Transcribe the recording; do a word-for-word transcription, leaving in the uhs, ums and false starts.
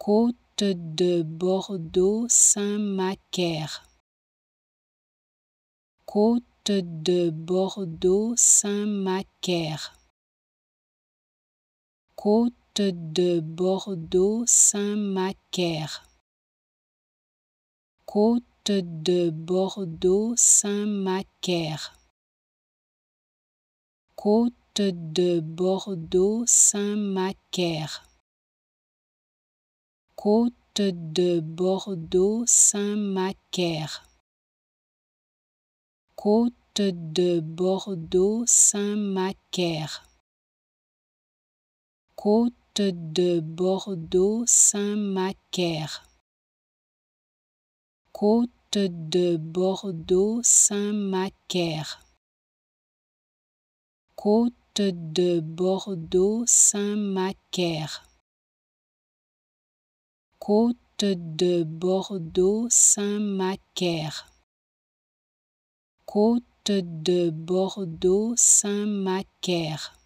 Côte de Bordeaux Saint-Macaire. Côte de Bordeaux Saint-Macaire. Côte de Bordeaux Saint-Macaire. Côte de Bordeaux Saint-Macaire. Côte de Bordeaux Saint-Macaire. Côte de Bordeaux Saint-Macaire. Côte de Bordeaux Saint-Macaire. Côte de Bordeaux Saint-Macaire. Côte de Bordeaux Saint-Macaire. Côte de Bordeaux Saint-Macaire. Côte de Bordeaux Saint-Macaire. Côte de Bordeaux Saint-Macaire.